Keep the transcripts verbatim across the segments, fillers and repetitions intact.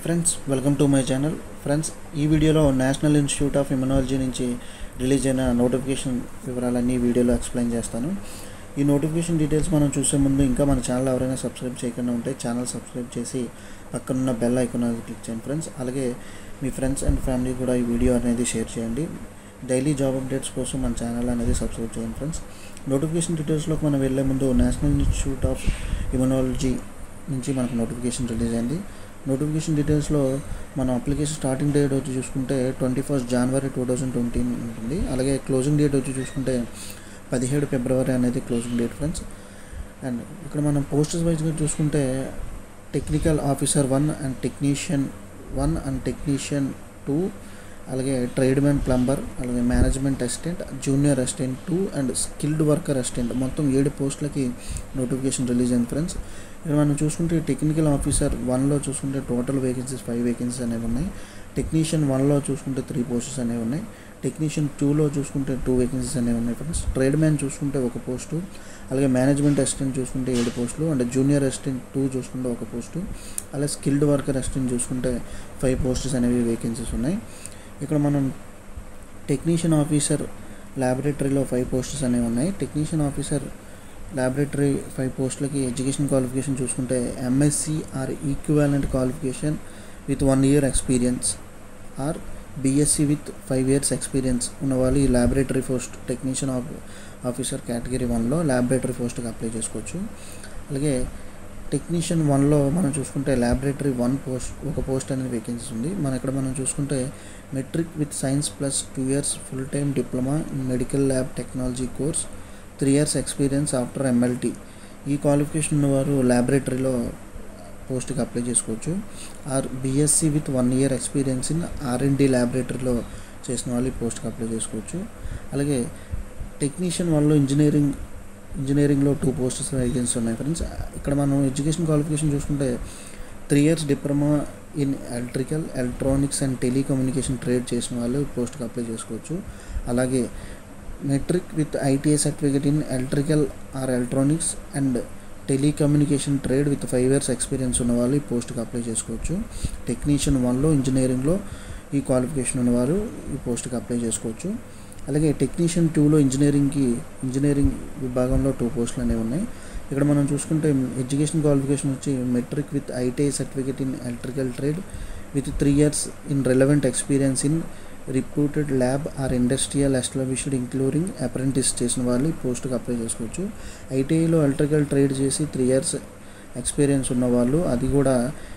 Friends, welcome to my channel. Friends, ఈ వీడియోలో national institute of immunology నుంచి release అయిన నోటిఫికేషన్ వివరాలన్నీ ఈ వీడియోలో ఎక్స్ప్లెయిన్ చేస్తాను. ఈ నోటిఫికేషన్ డీటెయిల్స్ మనం చూసే ముందు ఇంకా మన ఛానల్ ఎవరైనా సబ్స్క్రైబ్ చేయకుండా ఉంటే ఛానల్ సబ్స్క్రైబ్ చేసి పక్కనున్న బెల్ ఐకాన్ అనేది క్లిక్ చేయండి ఫ్రెండ్స్. అలాగే మీ ఫ్రెండ్స్ అండ్ ఫ్యామిలీ కూడా ఈ వీడియో అనేది షేర్ చేయండి. డైలీ జాబ్ అప్డేట్స్ కోసం మన ఛానల్ అనేది సబ్స్క్రైబ్ చేయండి ఫ్రెండ్స్. నోటిఫికేషన్ డీటెయిల్స్లోకి మనం వెళ్ళే ముందు నేషనల్ ఇన్స్టిట్యూట్ ఆఫ్ ఇమ్యునాలజీ నుంచి మనకు నోటిఫికేషన్ రిలీజ్ అయింది. నోటిఫికేషన్ డీటెయిల్స్లో మనం అప్లికేషన్ స్టార్టింగ్ డేట్ వచ్చి చూసుకుంటే ట్వంటీ ఫస్ట్ జనవరి టూ థౌజండ్ ట్వంటీ ఉంటుంది. అలాగే క్లోజింగ్ డేట్ వచ్చి చూసుకుంటే పదిహేడు ఫిబ్రవరి అనేది క్లోజింగ్ డేట్ ఫ్రెండ్స్. అండ్ ఇక్కడ మనం పోస్టర్స్ వైజ్గా చూసుకుంటే technical officer one and technician one and technician two, అలాగే ట్రేడ్ మ్యాన్ ప్లంబర్, అలాగే management assistant, junior assistant two and skilled worker assistant మొత్తం ఏడు పోస్టులకి నోటిఫికేషన్ రిలీజ్ అయింది ఫ్రెండ్స్. ఇక్కడ మనం చూసుకుంటే టెక్నికల్ ఆఫీసర్ వన్లో చూసుకుంటే టోటల్ వేకెన్సీస్ ఫైవ్ వేకెన్సీస్ అనేవి ఉన్నాయి. టెక్నీషియన్ వన్లో చూసుకుంటే త్రీ పోస్టెస్ అనేవి ఉన్నాయి. టెక్నీషియన్ టూలో చూసుకుంటే టూ వేకెన్సీస్ అనేవి ఉన్నాయి ఫ్రెండ్స్. ట్రేడ్ మ్యాన్ చూసుకుంటే ఒక పోస్టు, అలాగే మేనేజ్మెంట్ అసిస్టెంట్ చూసుకుంటే ఏడు పోస్టులు, అండ్ జూనియర్ అసిస్టెంట్ టూ చూసుకుంటే ఒక పోస్టు, అలాగే స్కిల్డ్ వర్కర్ అసిస్టెంట్ చూసుకుంటే ఫైవ్ పోస్టెస్ అనేవి వేకెన్సీస్ ఉన్నాయి. ఇక్కడ మనం టెక్నీషియన్ ఆఫీసర్ ల్యాబొరేటరీలో ఫైవ్ పోస్టెస్ అనేవి ఉన్నాయి. టెక్నీషియన్ ఆఫీసర్ ల్యాబొరేటరీ ఫైవ్ పోస్టులకి ఎడ్యుకేషన్ క్వాలిఫికేషన్ చూసుకుంటే MSc or equivalent qualification with one year experience or BSc with five years experience ఉన్న వాళ్ళు ఈ laboratory post technician officer category వన్లో ల్యాబొరేటరీ పోస్ట్కి అప్లై చేసుకోవచ్చు. అలాగే టెక్నీషియన్ వన్లో మనం చూసుకుంటే ల్యాబొరేటరీ వన్ పోస్ట్ ఒక పోస్ట్ అనేది వేకెన్సీ ఉంది. మన ఇక్కడ మనం చూసుకుంటే matric with science plus two years full time diploma in medical lab technology course, three years experience after MLT, ఈ క్వాలిఫికేషన్ ఉన్నవారు ల్యాబొరేటరీలో పోస్ట్కి అప్లై చేసుకోవచ్చు. Or BSc with one year experience in R and D ల్యాబొరేటరీలో చేసిన వాళ్ళు ఈ పోస్ట్కి అప్లై చేసుకోవచ్చు. అలాగే టెక్నీషియన్ వన్లో ఇంజనీరింగ్ ఇంజనీరింగ్లో టూ పోస్టెస్ వేకెన్సీ ఉన్నాయి ఫ్రెండ్స్. ఇక్కడ మనం ఎడ్యుకేషన్ క్వాలిఫికేషన్ చూసుకుంటే three years diploma in electrical, electronics and telecommunication trade చేసిన వాళ్ళు పోస్ట్కి అప్లై చేసుకోవచ్చు. అలాగే matric with ITI certificate in electrical or electronics and telecommunication trade with five years experience ఉన్న వాళ్ళు ఈ పోస్ట్కి అప్లై చేసుకోవచ్చు. టెక్నీషియన్ వన్లో ఇంజనీరింగ్లో ఈ క్వాలిఫికేషన్ ఉన్నవారు ఈ పోస్ట్కి అప్లై చేసుకోవచ్చు. అలాగే టెక్నీషియన్ టూలో ఇంజనీరింగ్కి ఇంజనీరింగ్ విభాగంలో టూ పోస్టులు అనేవి ఉన్నాయి. ఇక్కడ మనం చూసుకుంటే ఎడ్యుకేషన్ క్వాలిఫికేషన్ వచ్చి matric with ITI certificate in electrical trade with three years in relevant experience in reputed lab or industrial established including apprentice చేసిన వాళ్ళు ఈ పోస్ట్కి అప్లై చేసుకోవచ్చు. ఐటీఐలో ఎలక్ట్రికల్ ట్రేడ్ చేసి త్రీ ఇయర్స్ ఎక్స్పీరియన్స్ ఉన్నవాళ్ళు, అది కూడా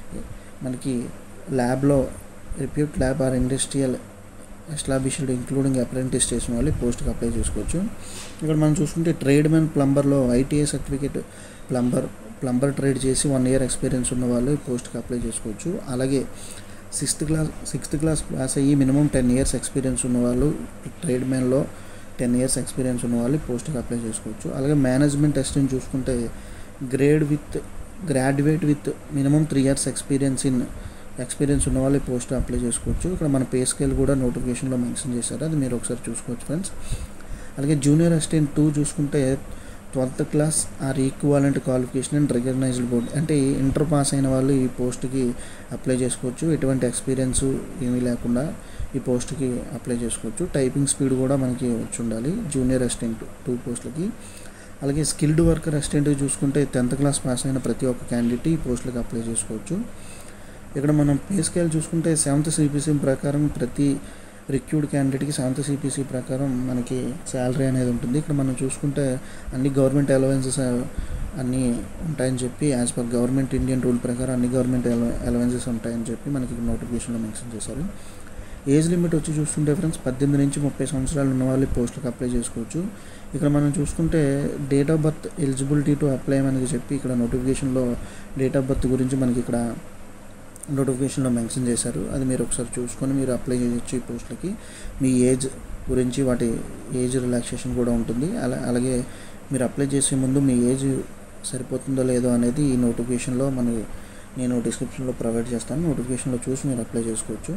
మనకి ల్యాబ్లో repute lab or industrial established including apprentice చేసిన వాళ్ళు పోస్ట్కి అప్లై చేసుకోవచ్చు. ఇక్కడ మనం చూసుకుంటే ట్రేడ్ మ్యాన్ ప్లంబర్లో ITI certificate plumber plumber trade చేసి వన్ ఇయర్ ఎక్స్పీరియన్స్ ఉన్న వాళ్ళు పోస్ట్కి అప్లై చేసుకోవచ్చు. అలాగే sixth class sixth class pass అయ్యి మినిమం టెన్ ఇయర్స్ ఎక్స్పీరియన్స్ ఉన్నవాళ్ళు ట్రేడ్ మ్యాన్లో టెన్ ఇయర్స్ ఎక్స్పీరియన్స్ ఉన్న వాళ్ళు పోస్ట్కి అప్లై చేసుకోవచ్చు. అలాగే మేనేజ్మెంట్ అసిస్టెంట్ చూసుకుంటే grade with graduate with minimum three years experience in experience ఉన్న వాళ్ళు పోస్ట్ అప్లై చేసుకోవచ్చు. ఇక్కడ మన పే స్కేల్ కూడా నోటిఫికేషన్లో మెన్షన్ చేశారు, అది మీరు ఒకసారి చూసుకోవచ్చు ఫ్రెండ్స్. అలాగే జూనియర్ అసిస్టెంట్ టూ చూసుకుంటే twelfth class or equivalent qualification and recognised board, అంటే ఇంటర్ పాస్ అయిన వాళ్ళు ఈ పోస్ట్కి అప్లై చేసుకోవచ్చు. ఎటువంటి ఎక్స్పీరియన్స్ ఏమీ లేకుండా ఈ పోస్ట్కి అప్లై చేసుకోవచ్చు. టైపింగ్ స్పీడ్ కూడా మనకి వచ్చి ఉండాలి జూనియర్ అసిస్టెంట్ టూ పోస్టులకి. అలాగే స్కిల్డ్ వర్కర్ అసిస్టెంట్ చూసుకుంటే టెన్త్ క్లాస్ పాస్ అయిన ప్రతి ఒక్క క్యాండిడేట్ ఈ పోస్టులకి అప్లై చేసుకోవచ్చు. ఇక్కడ మనం పే స్కేల్ చూసుకుంటే సెవెంత్ సిపిసి ప్రకారం ప్రతి రిక్రూట్ క్యాండిడేట్కి సెవెంత్ సిపిసి ప్రకారం మనకి శాలరీ అనేది ఉంటుంది. ఇక్కడ మనం చూసుకుంటే అన్ని గవర్నమెంట్ అలవెన్సెస్ అన్నీ ఉంటాయని చెప్పి as per government Indian rule ప్రకారం అన్ని గవర్నమెంట్ అలవెన్సెస్ ఉంటాయని చెప్పి మనకి నోటిఫికేషన్లో మెన్షన్ చేశారు. ఏజ్ లిమిట్ వచ్చి చూస్తుంటే ఫ్రెండ్స్ పద్దెనిమిది నుంచి ముప్పై సంవత్సరాలు ఉన్న వాళ్ళు పోస్టులకు అప్లై చేసుకోవచ్చు. ఇక్కడ మనం చూసుకుంటే date of birth eligibility to apply అనేది చెప్పి ఇక్కడ నోటిఫికేషన్లో డేట్ ఆఫ్ బర్త్ గురించి మనకి ఇక్కడ నోటిఫికేషన్లో మెన్షన్ చేశారు, అది మీరు ఒకసారి చూసుకొని మీరు అప్లై చేయొచ్చు. ఈ పోస్టులకి మీ ఏజ్ గురించి వాటి ఏజ్ రిలాక్సేషన్ కూడా ఉంటుంది. అలా అలాగే మీరు అప్లై చేసే ముందు మీ ఏజ్ సరిపోతుందో లేదో అనేది ఈ నోటిఫికేషన్లో మనకి నేను డిస్క్రిప్షన్లో ప్రొవైడ్ చేస్తాను, నోటిఫికేషన్లో చూసి మీరు అప్లై చేసుకోవచ్చు.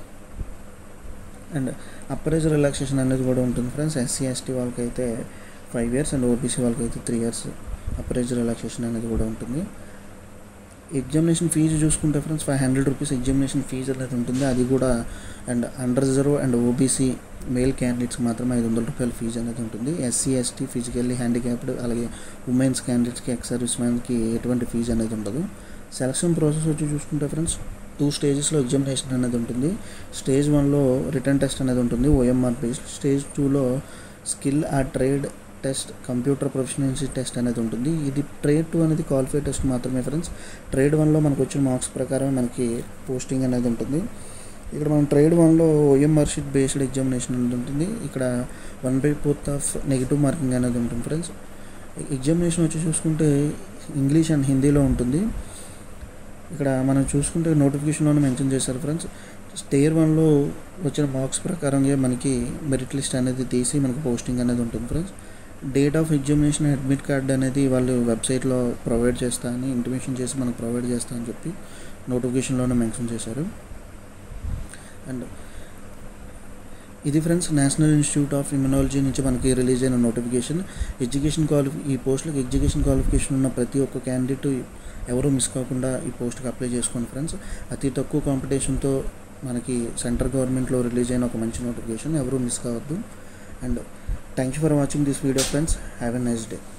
అండ్ అప్పర్ ఏజ్ రిలాక్సేషన్ అనేది కూడా ఉంటుంది ఫ్రెండ్స్. ఎస్సీ ఎస్టీ వాళ్ళకైతే ఫైవ్ ఇయర్స్ అండ్ ఓబీసీ వాళ్ళకైతే three years upper age relaxation అనేది కూడా ఉంటుంది. ఎగ్జామినేషన్ ఫీజు చూసుకుంటే friends five hundred rupees examination fees అనేది ఉంటుంది. అది కూడా and under reserve and OBC male క్యాండిడేట్స్కి మాత్రమే ఐదు వందల రూపాయల ఫీజు అనేది ఉంటుంది. ఎస్సీ ఎస్టీ ఫిజికల్లీ హ్యాండిక్యాప్డ్ అలాగే ఉమెన్స్ క్యాండిడేట్స్కి ఎక్స్ సర్వీస్ మ్యాన్కి ఎటువంటి ఫీజు అనేది ఉండదు. సెలక్షన్ ప్రాసెస్ వచ్చి చూసుకుంటే ఫ్రెండ్స్ టూ స్టేజెస్లో ఎగ్జామినేషన్ అనేది ఉంటుంది. స్టేజ్ వన్లో రిటర్న్ టెస్ట్ అనేది ఉంటుంది ఓఎంఆర్ బేస్డ్. స్టేజ్ టూలో స్కిల్ ఆ trade test computer proficiency test అనేది ఉంటుంది. ఇది ట్రేడ్ టూ అనేది క్వాలిఫై టెస్ట్ మాత్రమే ఫ్రెండ్స్. ట్రేడ్ వన్లో మనకు వచ్చిన మార్క్స్ ప్రకారం మనకి పోస్టింగ్ అనేది ఉంటుంది. ఇక్కడ మనం ట్రేడ్ వన్లో ఓఎంఆర్ షీట్ బేస్డ్ ఎగ్జామినేషన్ అనేది ఉంటుంది. ఇక్కడ one by fourth of negative marking అనేది ఉంటుంది ఫ్రెండ్స్. ఎగ్జామినేషన్ వచ్చి చూసుకుంటే ఇంగ్లీష్ అండ్ హిందీలో ఉంటుంది. ఇక్కడ మనం చూసుకుంటే నోటిఫికేషన్లోనే మెన్షన్ చేశారు ఫ్రెండ్స్. స్టేర్ వన్లో వచ్చిన మార్క్స్ ప్రకారంగా మనకి మెరిట్ లిస్ట్ అనేది తీసి మనకి పోస్టింగ్ అనేది ఉంటుంది friends. Date of examination admit card అనేది వాళ్ళు వెబ్సైట్లో ప్రొవైడ్ చేస్తా అని ఇంటిమేషన్ చేసి మనకు ప్రొవైడ్ చేస్తా అని చెప్పి నోటిఫికేషన్లోనే మెన్షన్ చేశారు. అండ్ ఇది friends national institute of immunology నుంచి మనకి రిలీజ్ అయిన నోటిఫికేషన్. ఎడ్యుకేషన్ క్వాలిఫి ఈ పోస్టులకు ఎడ్యుకేషన్ క్వాలిఫికేషన్ ఉన్న ప్రతి ఒక్క క్యాండిడేట్ ఎవరూ మిస్ కాకుండా ఈ పోస్ట్కి అప్లై చేసుకోండి ఫ్రెండ్స్. అతి తక్కువ కాంపిటీషన్తో మనకి సెంట్రల్ గవర్నమెంట్లో రిలీజ్ అయిన ఒక మంచి నోటిఫికేషన్, ఎవరూ మిస్ కావద్దు. And thank you for watching this video friends. Have a nice day.